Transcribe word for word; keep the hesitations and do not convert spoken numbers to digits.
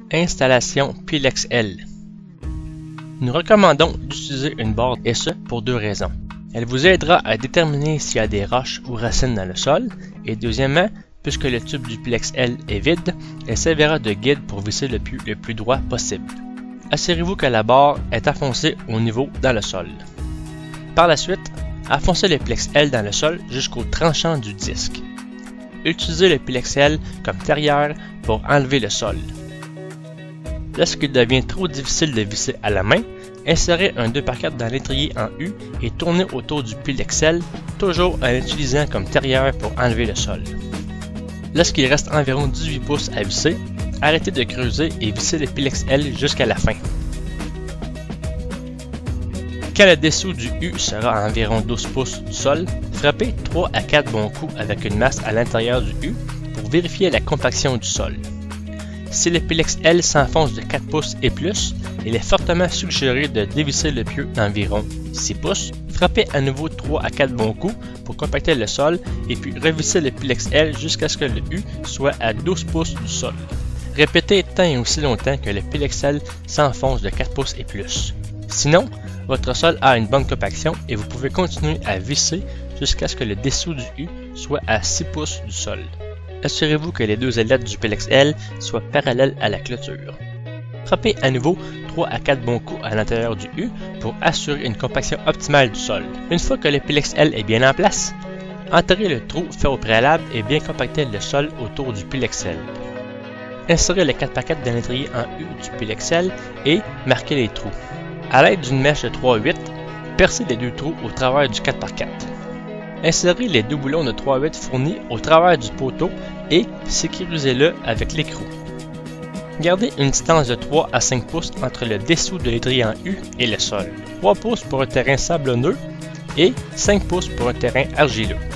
Installation PLEX-L. Nous recommandons d'utiliser une barre et ce pour deux raisons. Elle vous aidera à déterminer s'il y a des roches ou racines dans le sol et deuxièmement, puisque le tube du PLEX-L est vide, elle servira de guide pour visser le plus, le plus droit possible. Assurez-vous que la barre est enfoncée au niveau dans le sol. Par la suite, enfoncez le PLEX-L dans le sol jusqu'au tranchant du disque. Utilisez le PLEX-L comme terrière pour enlever le sol. Lorsqu'il devient trop difficile de visser à la main, insérez un deux par quatre dans l'étrier en U et tournez autour du PLEX-L, toujours en l'utilisant comme terrière pour enlever le sol. Lorsqu'il reste environ dix-huit pouces à visser, arrêtez de creuser et vissez le PLEX-L jusqu'à la fin. Quand le dessous du U sera à environ douze pouces du sol, frappez trois à quatre bons coups avec une masse à l'intérieur du U pour vérifier la compaction du sol. Si le PLEX-L s'enfonce de quatre pouces et plus, il est fortement suggéré de dévisser le pieu d'environ six pouces, frappez à nouveau trois à quatre bons coups pour compacter le sol et puis revisser le PLEX-L jusqu'à ce que le U soit à douze pouces du sol. Répétez tant et aussi longtemps que le PLEX-L s'enfonce de quatre pouces et plus. Sinon, votre sol a une bonne compaction et vous pouvez continuer à visser jusqu'à ce que le dessous du U soit à six pouces du sol. Assurez-vous que les deux ailettes du PLEX-L soient parallèles à la clôture. Frappez à nouveau trois à quatre bons coups à l'intérieur du U pour assurer une compaction optimale du sol. Une fois que le PLEX-L est bien en place, enterrez le trou fait au préalable et bien compactez le sol autour du PLEX-L. Insérez le quatre par quatre dans l'étrier en U du PLEX-L et marquez les trous. À l'aide d'une mèche de trois huit, percez les deux trous au travers du quatre par quatre. Insérez les deux boulons de trois huit fournis au travers du poteau et sécurisez-le avec l'écrou. Gardez une distance de trois à cinq pouces entre le dessous de l'étrier en U et le sol. trois pouces pour un terrain sablonneux et cinq pouces pour un terrain argileux.